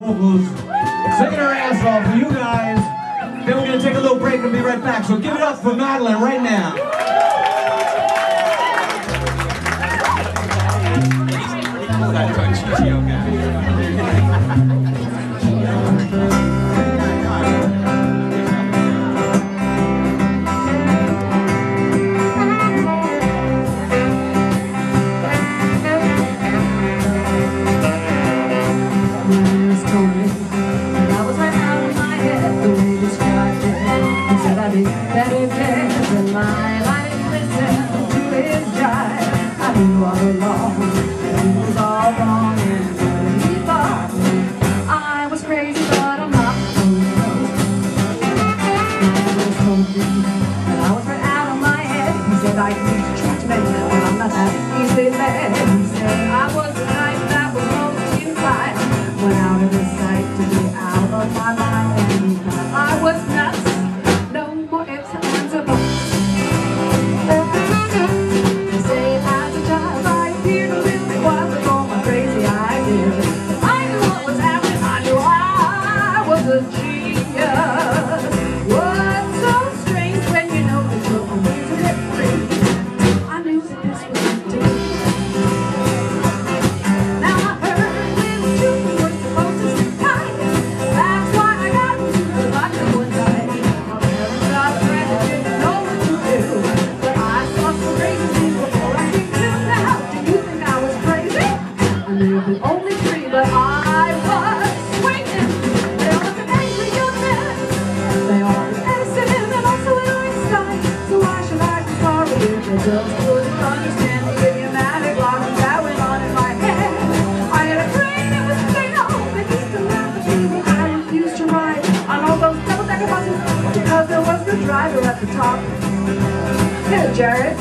vocals, singing her ass off for you guys. Then we're gonna take a little break and be right back. So give it up for Madeline right now. Better dead than my life, listen to his jive. I knew all along that he was all wrong, and he thought I was crazy, but I'm not. He told me that I was right out of my head. He said I need to treat me, but I'm not that easily led. He said I was the type that was most inside, went out of his sight to be out of my mind, and he thought I was nuts. Just couldn't understand the idiomatic logic that went on in my head. I had a brain that was fatal, but he still laughed at me when I refused to ride on all those double-decker buses because there was no driver at the top. Here, Jared.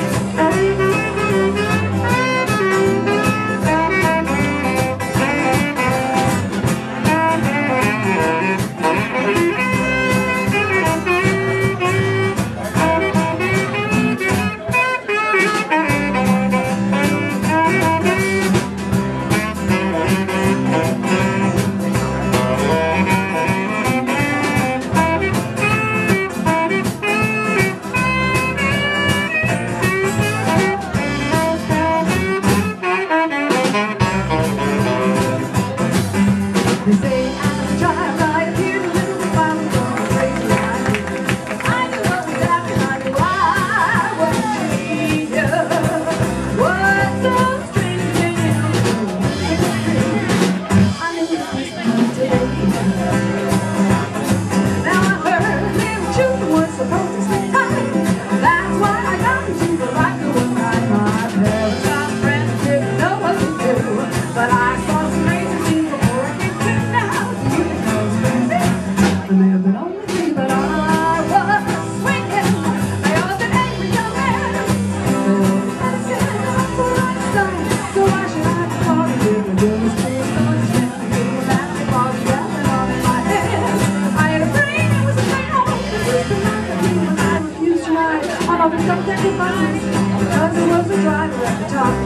They say as a child I appeared a little bit violent, going crazy. I knew what was happening, I knew I was a genius. What's so strange when you know I knew it was today. Now I heard little children were supposed to stay tight. That's why I got into the rocker one night. My parents got friends didn't know what to do, but I saw some crazy things before I came. I may have been only 3, but I was swinging. I was an angry young man. I was innocent, I was the right side. So why should I be calling you? The girl was pleased to understand the idiomatic body that went on in my head. I had a brain that was a fatal, that used to laugh at me when I refused to ride on all the double-decker buses because there was a driver at the top.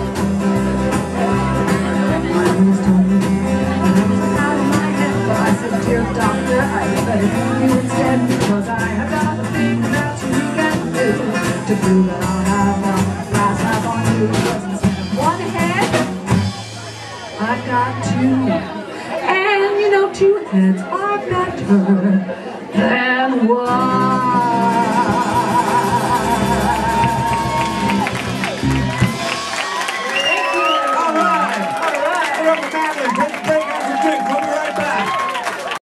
My always told me that I was out of my head, but I said, dear doctor, I better see you instead, because I have got a thing that you can do to prove that I'll have the last laugh on you. Because instead of one head, I've got 2, and you know 2 heads are better than 1.